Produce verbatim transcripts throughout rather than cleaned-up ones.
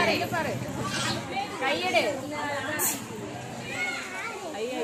கையெடு ஐயா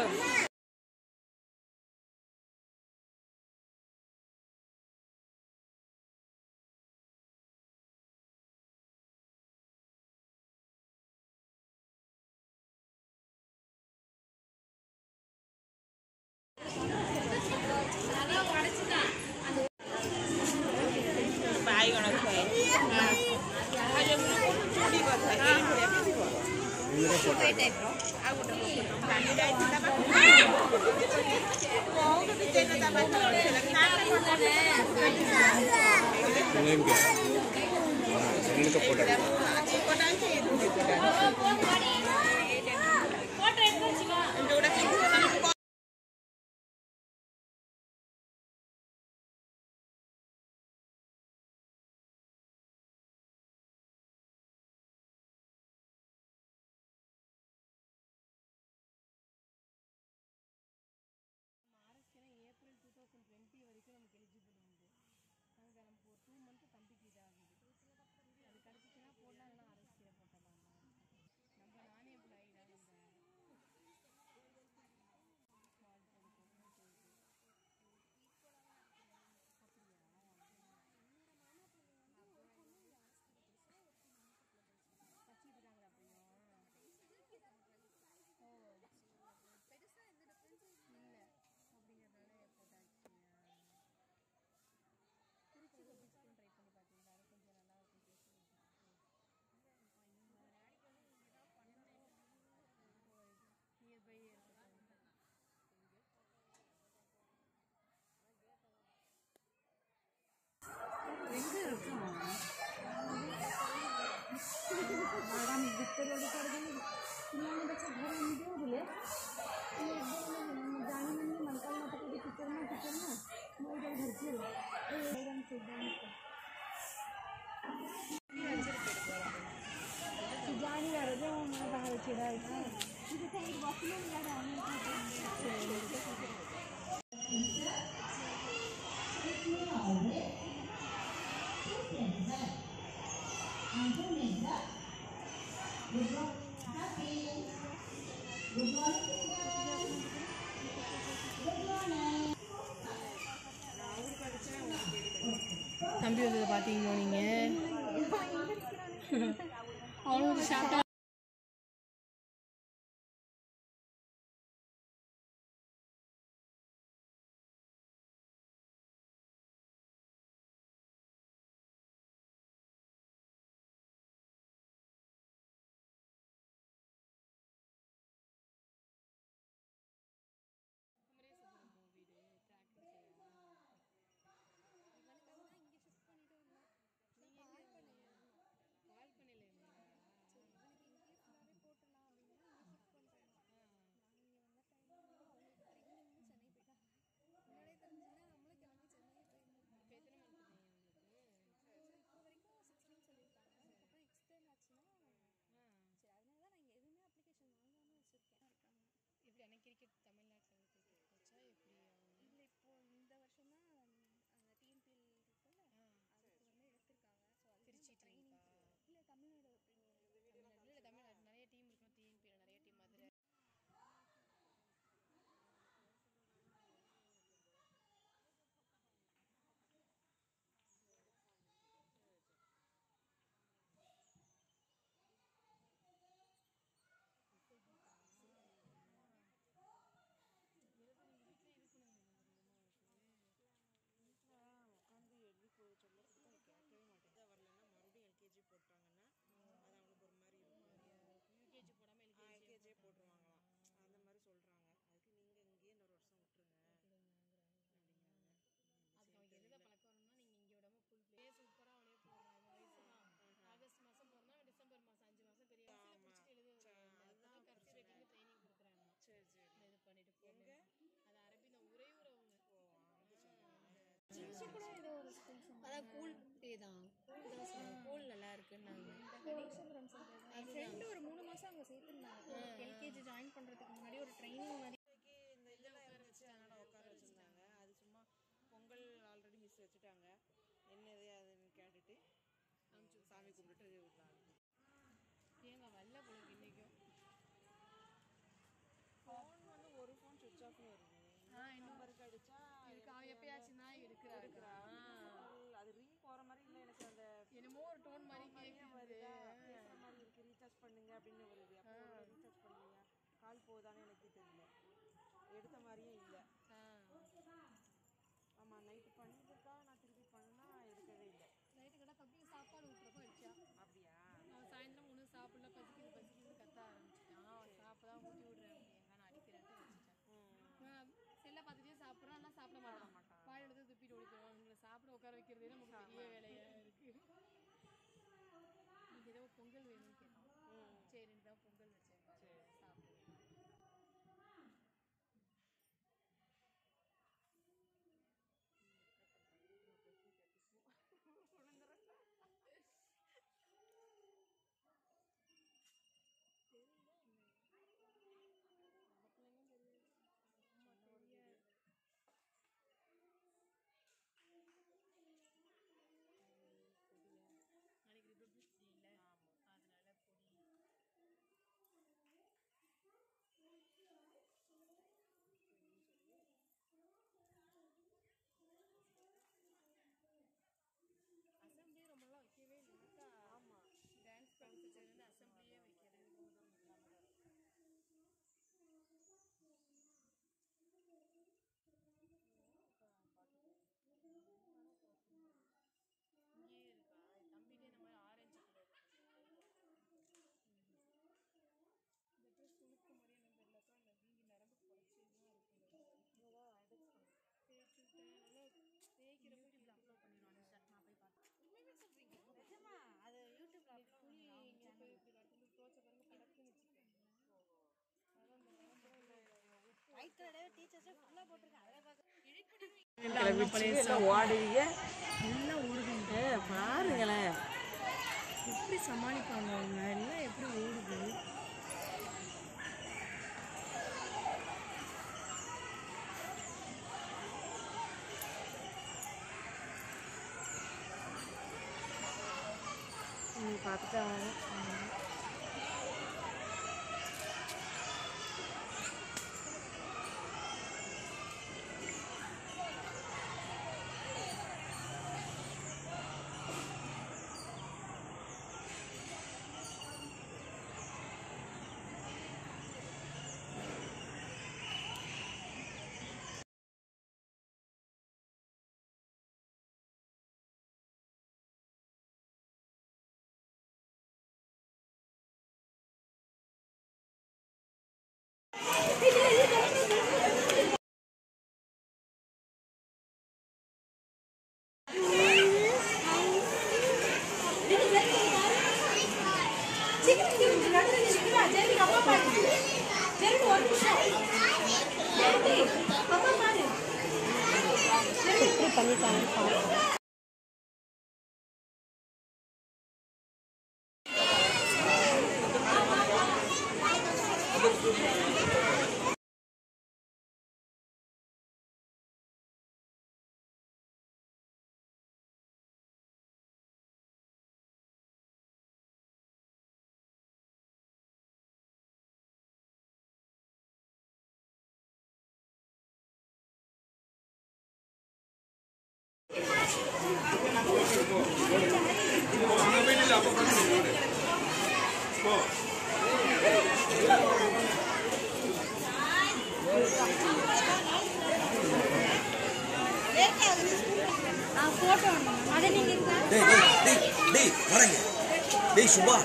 தம்பி வந்ததை பார்த்தீங்களோ நீங்கள் அவ்வளோ ஷார்ட்டாக எப்படி அன்னைக்கு கிரிக்கெட் தமிழ்நாட்டில் கிரிக்கெட் கோச்சா எப்படி இல்லை இப்போ இந்த வருஷம் தான் அந்த டிஎன்பிஎல் இருக்குல்ல அதுக்கு வந்து எடுத்திருக்காங்க. ஸோ அது திருச்சி ட்ரைனிங் இல்லை தமிழ்நாடு பிரீமியர் தமிழ்நாடு இல்லை தமிழ்நாடு நிறைய டீம் இருக்கும். டிஎன்பிஎல் நிறைய டீம் மதுரை அதான் கூல் டே தான் கூல் நல்லா இருக்குன்னாங்க. ஒரு மூணு மாதம் அங்கே சேர்த்துருந்தாங்க. எல்கேஜி ஜாயின் பண்ணுறதுக்கு முன்னாடி ஒரு ட்ரைனிங் மாதிரி இந்த இதெல்லாம் இருந்துச்சு. அதனால் உட்கார வச்சுருந்தாங்க. அது சும்மா பொங்கல் ஆல்ரெடி மிஸ் வச்சுட்டாங்க. என்னது அதுன்னு கேட்டுட்டு சாமி கும்பிட்டுட்டு விட்டாங்க. ஏங்க வரல போலுக்கு இன்னைக்கும் ஃபோன் வந்து ஒரு ஃபோன் சுவிட்ச் ஆஃப்னு வருது. நம்பருக்கு அடிச்சா இருக்கா எப்பயாச்சும் தான் எடுக்கிறாருக்கா. அது ரிங் போற மாதிரி இல்லை, எனக்கு அந்த என்னமோ ஒரு டோன் மாதிரி கேட்குது, பேசுற மாதிரி இருக்கு. ரீசார்ஜ் பண்ணுங்க அப்படின்னு வருது. அப்போ ரீசார்ஜ் பண்ணலையா, கால் போகுதான்னு எனக்கு தெரியல, எடுத்த மாதிரியே இல்லை. ஆமா, நைட்டு பண்ணிருக்கா, நான் திருப்பி பண்ணா எடுக்கவே இல்லை. நைட்டு கடை தம்பி சாப்பாடு ஊட்டுறப்போ அடிச்சா. அப்படியா? அவன் சாயந்தரம் ஒன்றும் சாப்பிடல, பசிக்குது பசிக்குதுன்னு கத்த ஆரம்பிச்சிட்டான். அவன் சாப்பிடாம ஊட்டி விடுறேன் அப்படிங்க, நான் அடிக்கிறேன்ட்டு வச்சுட்டேன். செல்லை பார்த்துட்டே சாப்பிட்றான், ஆனால் சாப்பிட மாட்டான். வாயில் எடுத்து துப்பிட்டு ஓடிக்கிறோம். அவங்களை சாப்பிட உட்கார வைக்கிறதே நமக்கு பெரிய வேலையாக இருக்கு. இன்னைக்கு ஏதோ பொங்கல் வேணும்னு கேட்டான். சரின்னு தான் பொங்கல் வச்சேன், சாப்பிடுவேன். நாளைக்கு ரிபப்ளிக் டே இல்லை, அதனால பொடி அசம்பிளியே ரொம்ப நாளாக வைக்கவே இல்லை. ஆமாம், டான்ஸ் ப்ராக்டிஸ்லேருந்து அசம்பிளியே வைக்கிறது இங்கேயே இருக்கா. தம்பிட்டே இந்த மாதிரி ஆரஞ்சு கலர் இந்த ட்ரெஸ் உழுக்க மாதிரியே நம்ம தெரியலக்கா. அந்த வீங்கி நரம்பு குறைச்சிலாம் இருக்கும். தேய்ச்சி விட்டேன், நல்லா தேய்க்கிறப்ப யூடியூப்ல அப்லோட் பண்ணிடுவாங்க சார். நான் போய் பார்த்தேன். உண்மையுமே சொல்கிறீங்க? நிஜமா? அது யூடியூப்ல புளி இங்கே போய் இப்படி வரது தோச்ச பாருங்க, படக்குன்னு வச்சுக்கேன். ஓடுவீங்க, நல்லா ஓடுதுங்க. பாருங்களேன் எப்படி சமாளிப்பாங்க அவங்க எல்லாம், எப்படி ஓடுது. பார்த்துட்டாங்க. சுபா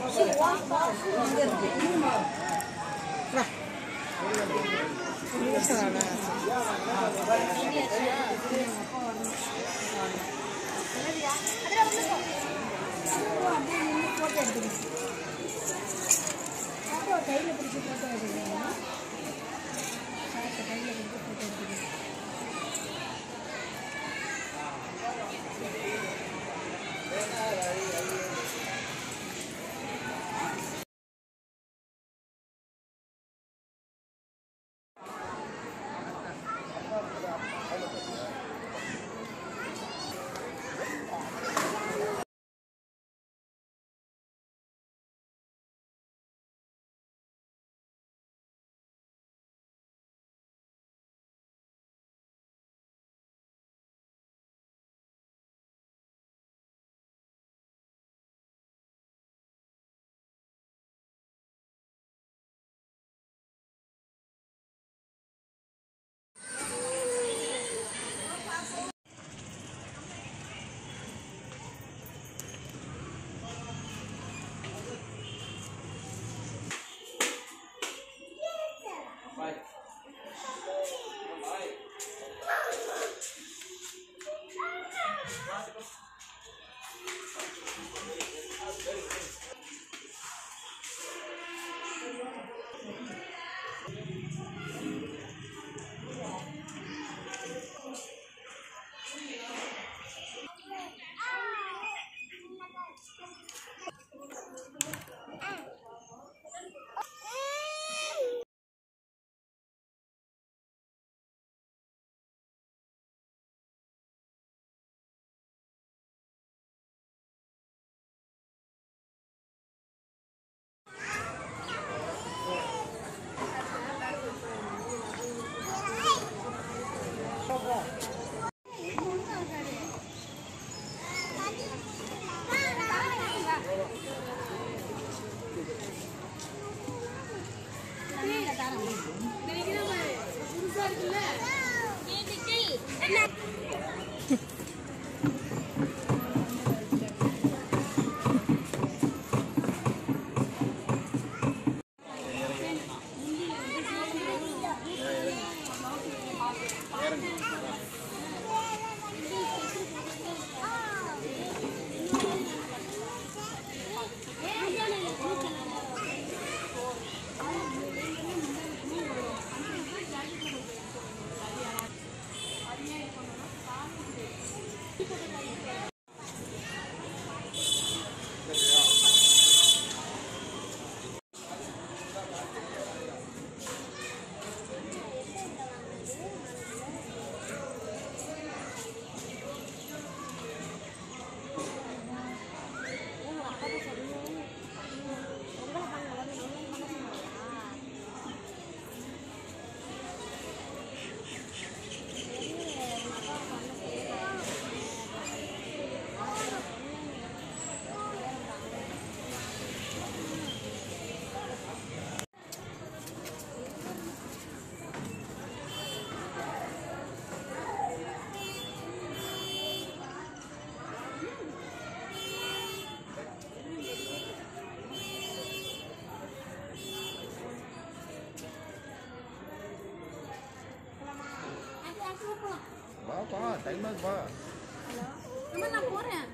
கையில் பிடிச்சி போட்டோ எடுக்கிறீங்களா? கையில் பிடிச்சி போட்டோ எடுக்கிறீங்க. வாப்பா டைம் ஆகுப்பா. அம்மா நான் போறேன்.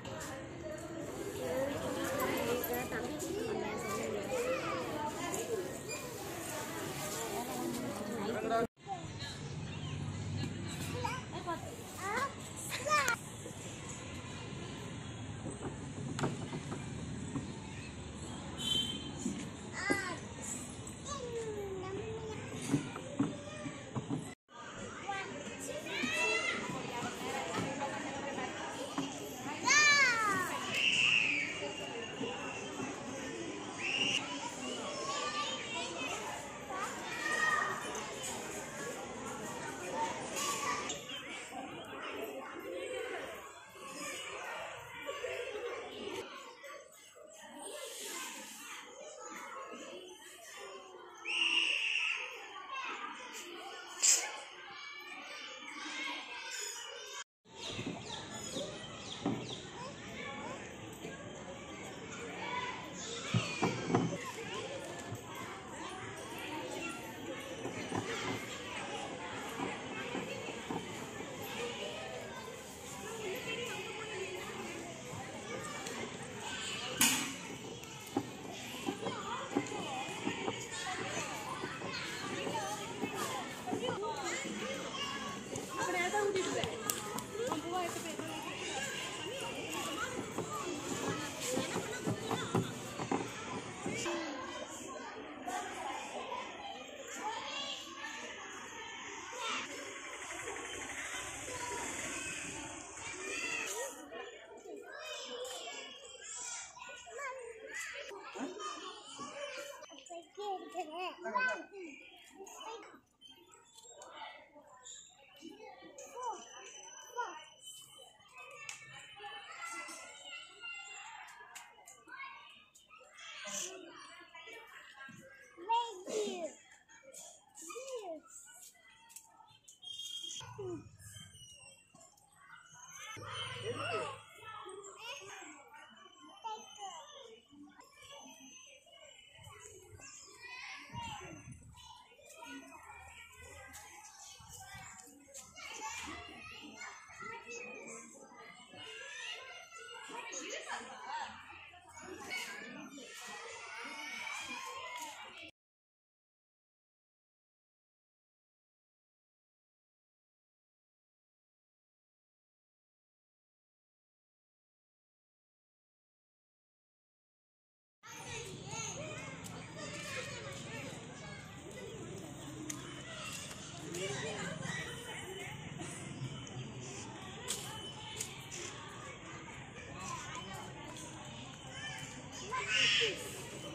this?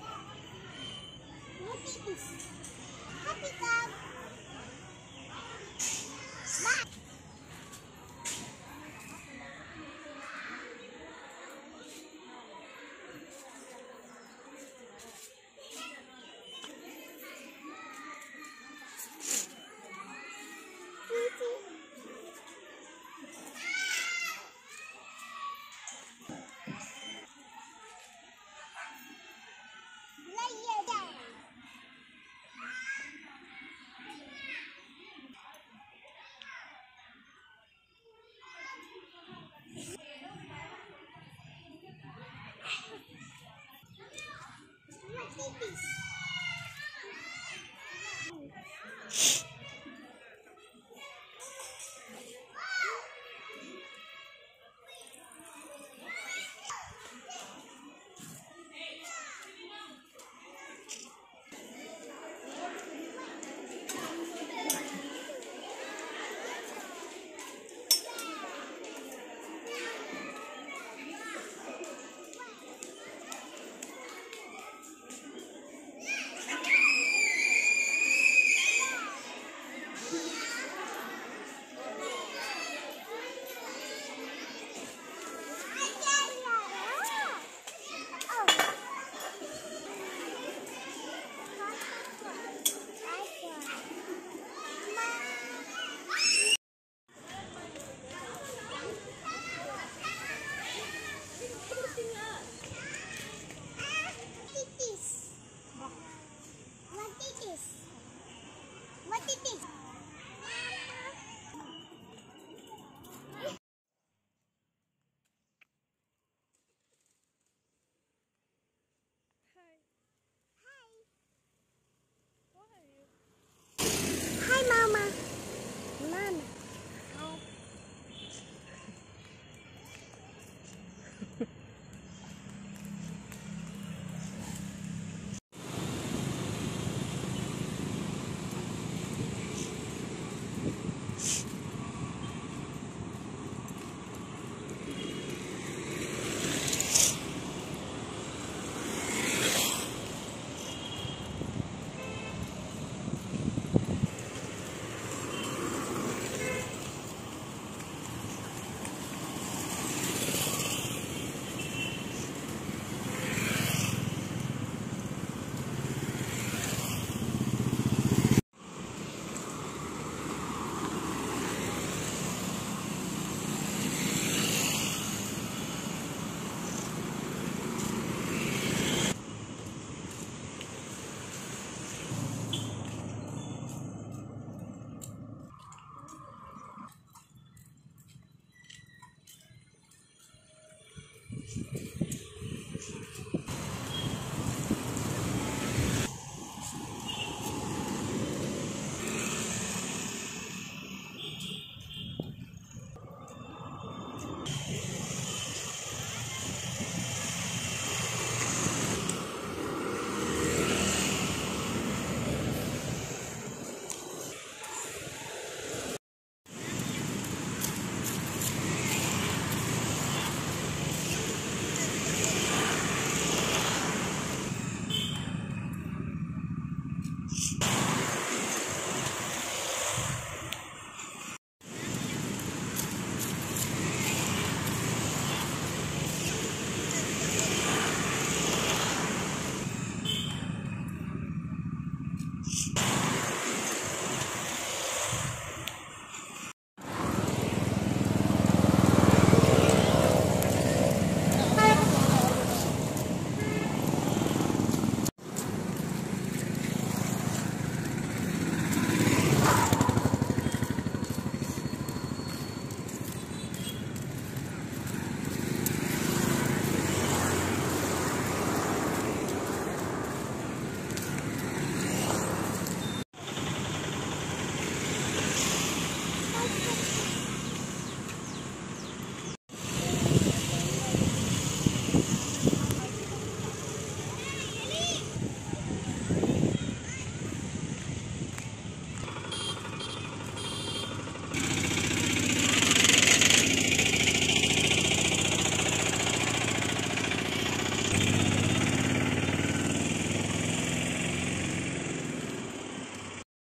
What is this? Happy dog. Smile. What is this?